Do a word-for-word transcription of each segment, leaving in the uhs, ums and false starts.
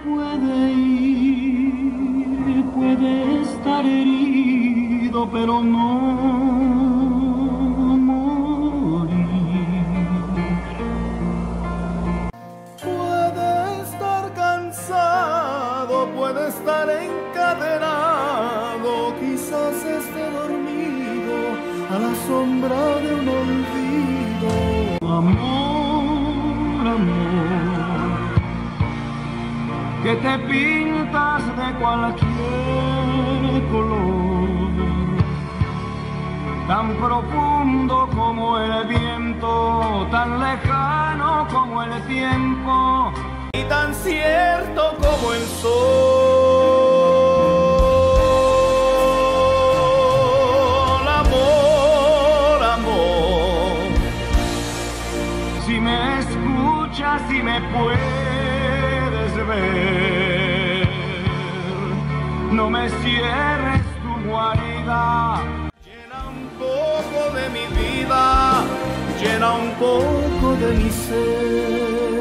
puede ir, puede estar herido, pero no morir. Puede estar cansado, puede estar encadenado, quizás esté dormido a la sombra de un olvido. Amor, amor, que te pintas de cualquier color, tan profundo como el viento, tan lejano como el tiempo, Y tan cierto como el sol. Amor, amor, si me escuchas y me puedes ver, no me cierres tu guarida. llena un poco de mi vida, llena un poco de mi ser.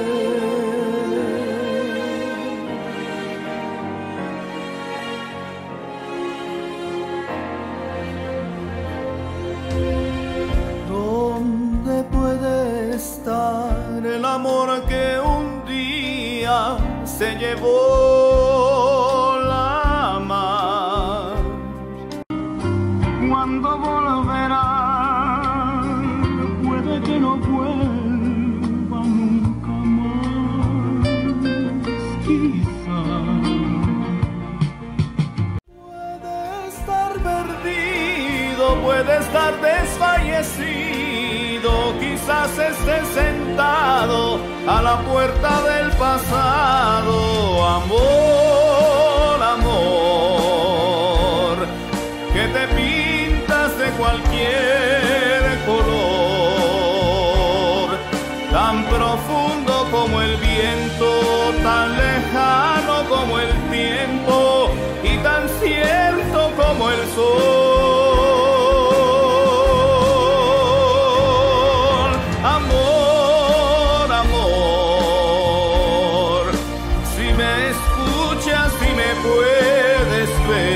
¿Dónde puede estar el amor que un día se llevó la mar? Cuando volverá, puede que no vuelva nunca más, quizá. Puede estar perdido, puede estar desfallecido, quizás esté sentado a la puerta del pasado. Amor, amor, que te pintas de cualquier color, tan profundo como el viento, tan lejano como el tiempo, y tan cierto como el sol. Amor, amor, si me escuchas y me puedes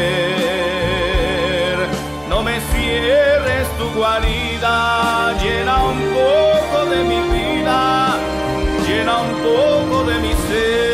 ver, no me cierres tu guarida, llena un poco de mi vida, llena un poco de mi ser.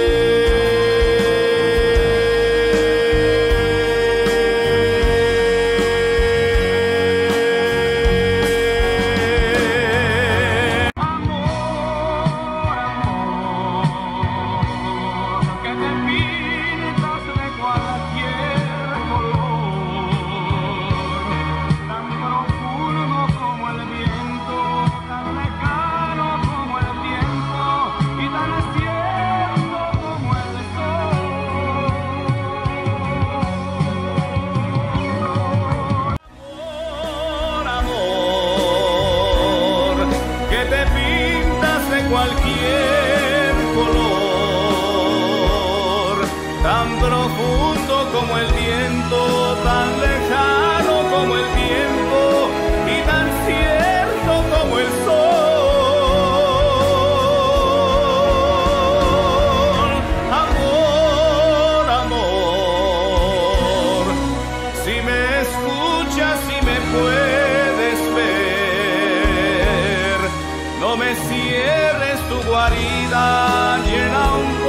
Amor, amor, que te pintas de cualquier color, tan profundo como el viento, tan lejano como el tiempo, y tan cierto como el sol. Amor, amor, que te pintas de cualquier color, tan profundo como el viento, tan lejano como el tiempo, y tan cierto como el sol. Amor, amor, si me escuchas y me puedes ver, no me cierres tu guarida, llena un